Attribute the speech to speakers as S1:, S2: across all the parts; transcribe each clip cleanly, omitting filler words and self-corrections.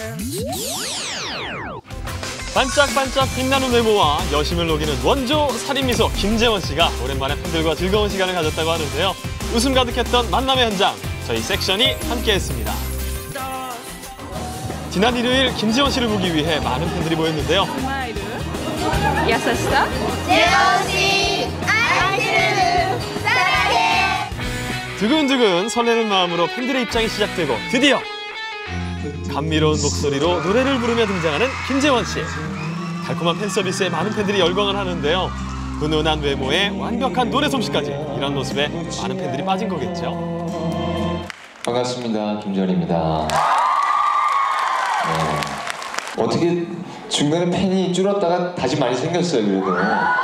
S1: 반짝반짝 빛나는 외모와 여심을 녹이는 원조 살인미소 김재원 씨가 오랜만에 팬들과 즐거운 시간을 가졌다고 하는데요. 웃음 가득했던 만남의 현장, 저희 섹션이 함께했습니다. 지난 일요일 김재원 씨를 보기 위해 많은 팬들이 모였는데요.
S2: 야사시다
S3: 재원 씨, 아이들을 사랑해.
S1: 두근두근 설레는 마음으로 팬들의 입장이 시작되고 드디어 감미로운 목소리로 노래를 부르며 등장하는 김재원 씨. 달콤한 팬 서비스에 많은 팬들이 열광을 하는데요. 훈훈한 외모에 완벽한 노래 솜씨까지, 이런 모습에 많은 팬들이 빠진 거겠죠.
S4: 반갑습니다. 김재원입니다. 네. 어떻게 중간에 팬이 줄었다가 다시 많이 생겼어요, 그래도.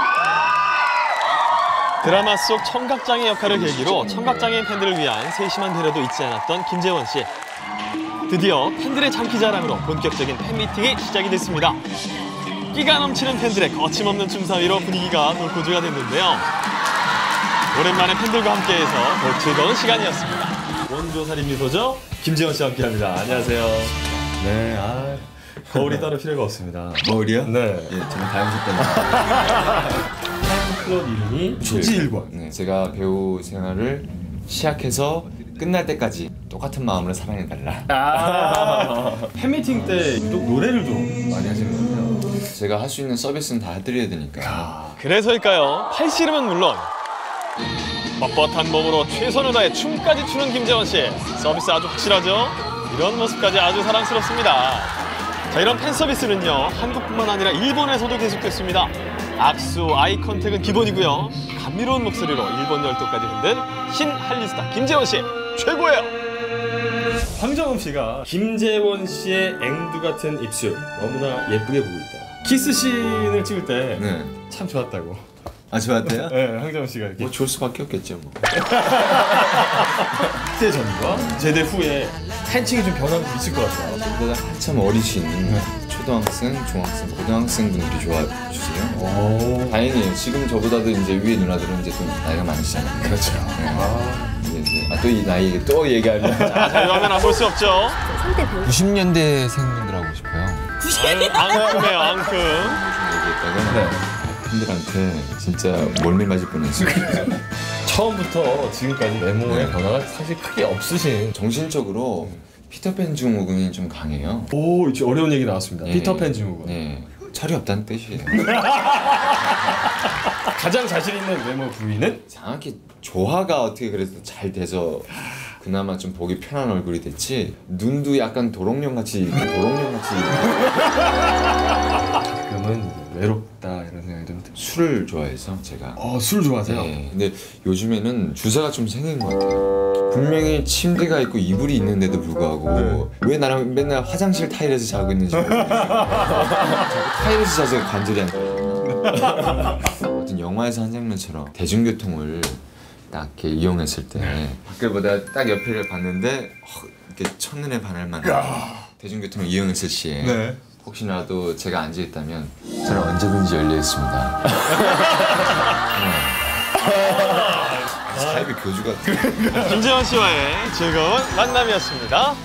S1: 드라마 속 청각장애 역할을 계기로 청각장애인 팬들을 위한 세심한 배려도 잊지 않았던 김재원 씨. 드디어 팬들의 장기자랑으로 본격적인 팬미팅이 시작이 됐습니다. 끼가 넘치는 팬들의 거침없는 춤 사이로 분위기가 돌고조가 됐는데요. 오랜만에 팬들과 함께해서 더 즐거운 시간이었습니다. 원조 살인미소죠? 김재원 씨와 함께합니다. 안녕하세요.
S5: 네, 거울이 따로 필요가 없습니다.
S4: 거울이요?
S5: 네.
S4: 예, 정말 자연스럽답니다.
S5: 클럽 이름이 초지일관.
S4: 네, 제가 배우 생활을 시작해서 끝날 때까지 똑같은 마음으로 사랑해달라.
S5: 팬미팅 때 유독 노래를 좀 많이 하시는 것 같아요.
S4: 제가 할 수 있는 서비스는 다 해드려야 되니까.
S1: 그래서일까요? 팔씨름은 물론 뻣뻣한 몸으로 최선을 다해 춤까지 추는 김재원 씨. 서비스 아주 확실하죠? 이런 모습까지 아주 사랑스럽습니다. 자, 이런 팬 서비스는요, 한국뿐만 아니라 일본에서도 계속됐습니다. 악수, 아이 컨택은 기본이고요. 감미로운 목소리로 일본 열도까지 흔든 신한리스타 김재원 씨 최고예요.
S5: 황정음 씨가 김재원 씨의 앵두 같은 입술 너무나 예쁘게 보고 있다. 키스 씬을 찍을 때 참
S4: 네.
S5: 좋았다고.
S4: 아, 좋았대요?
S5: 네, 황정음 씨가 이렇게.
S4: 뭐 좋을 수밖에 없겠죠, 뭐.
S5: 제대 전과 제대 후에 팬층이 좀 변화가 좀 있을 것 같아요.
S4: 저보다 한참 어리신 초등학생, 중학생, 고등학생 분들이 좋아해 주세요.
S5: 오.
S4: 다행이에요. 지금 저보다도 이제 위에 누나들은 이제 좀 나이가 많으시잖아요.
S5: 그렇죠.
S4: 또 이 나이 또 얘기하면
S1: 자, 이거 하면 안 볼 수 없죠.
S6: 90년대생분들 하고 싶어요.
S1: 앙큼해요, 앙큼.
S4: 얘기했다가
S5: 네.
S4: 팬들한테 진짜 몰매 맞을 뻔했어요.
S5: 처음부터 지금까지 외모의
S4: 네.
S5: 변화가 사실 크게 없으신.
S4: 정신적으로 피터팬 증후군이 좀 강해요.
S5: 오, 이제 어려운 얘기 나왔습니다.
S4: 예.
S5: 피터팬 증후군.
S4: 네. 철이 없다는 뜻이에요.
S5: 가장 자신 있는 외모 부위는?
S4: 정확히 조화가 어떻게 그래도 잘 돼서 그나마 좀 보기 편한 얼굴이 됐지. 눈도 약간 도롱뇽같이
S5: 그러면 이제 외롭다 이런 생각이 좀 들어요.
S4: 술을 좋아해서 제가.
S5: 술 좋아하세요?
S4: 네. 근데 요즘에는 주사가 좀 생긴 것 같아요. 분명히 침대가 있고 이불이 있는데도 불구하고 왜 나랑 맨날 화장실 타일에서 자고 있는지 모르겠어요. 자꾸 타일에서 자서 관절이 안 좋거든요. 어떤 영화에서 한 장면처럼 대중교통을 딱 이렇게 이용했을 때 밖을보다 딱 옆에를 봤는데 이렇게 첫눈에 반할 만한 대중교통을 이용했을 시에
S5: 네.
S4: 혹시라도 제가 앉아있다면 저는 언제든지 열려있습니다. 사이비 교주 같은.
S1: 김재원 씨와의 즐거운 만남이었습니다.